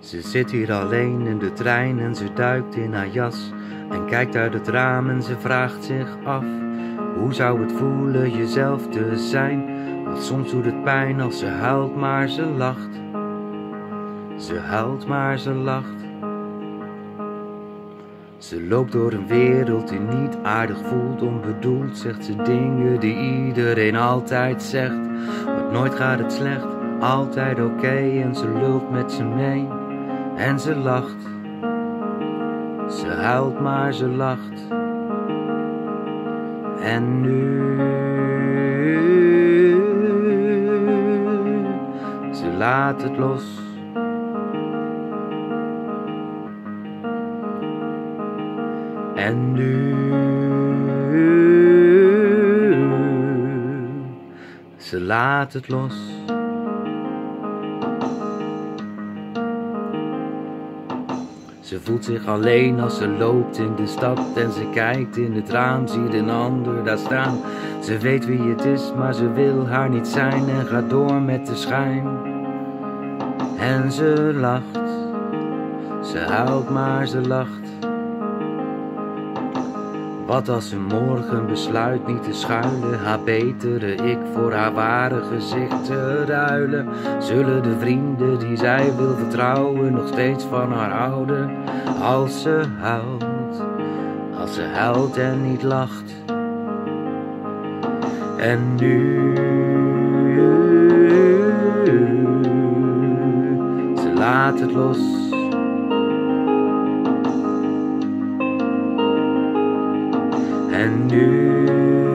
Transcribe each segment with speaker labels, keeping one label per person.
Speaker 1: Ze zit hier alleen in de trein en ze duikt in haar jas en kijkt uit het raam en ze vraagt zich af: hoe zou het voelen jezelf te zijn? Want soms doet het pijn als ze huilt, maar ze lacht. Ze huilt, maar ze lacht. Ze loopt door een wereld die niet aardig voelt. Onbedoeld zegt ze dingen die iedereen altijd zegt. Want nooit gaat het slecht, altijd oké. En ze lult met ze mee en ze lacht. Ze huilt, maar ze lacht. En nu ze laat het los. En nu ze laat het los. Ze voelt zich alleen als ze loopt in de stad en ze kijkt in het raam, ziet een ander daar staan. Ze weet wie het is, maar ze wil haar niet zijn en gaat door met de schijn. En ze lacht, ze huilt, maar ze lacht. Wat als ze morgen besluit niet te schuilen, haar betere ik voor haar ware gezicht te ruilen? Zullen de vrienden die zij wil vertrouwen nog steeds van haar houden? Als ze huilt en niet lacht. En nu ze laat het los. En nu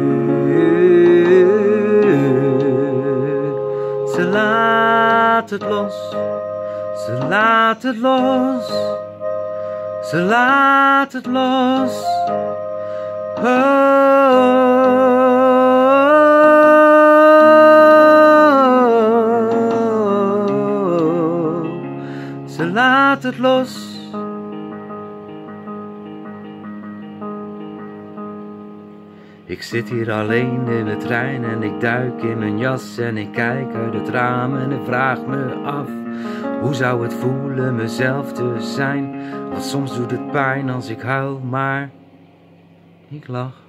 Speaker 1: ze laat het los. Ze laat het los. Ze laat het los. Ze laat het los. Ik zit hier alleen in de trein en ik duik in mijn jas en ik kijk uit het raam en ik vraag me af: hoe zou het voelen mezelf te zijn? Want soms doet het pijn als ik huil, maar ik lach.